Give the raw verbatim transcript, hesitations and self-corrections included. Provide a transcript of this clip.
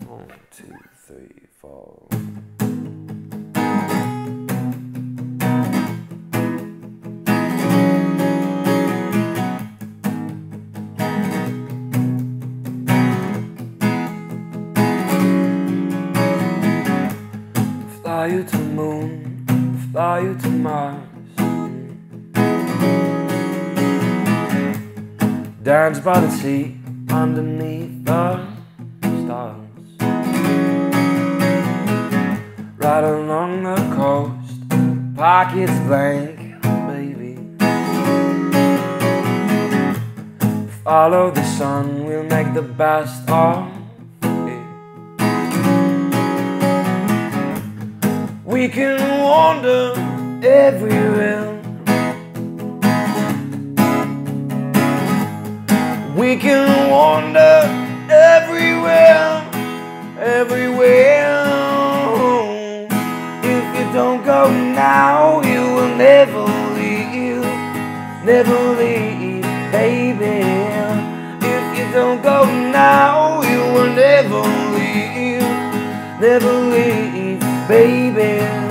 One, two, three, four. Fly you to the moon, fly you to Mars. Dance by the sea, underneath the stars. Right along the coast, pockets blank, baby. Follow the sun, we'll make the best of it. We can wander everywhere. We can wander everywhere, everywhere. If you don't go now, you will never leave, never leave, baby. If you don't go now, you will never leave, never leave, baby.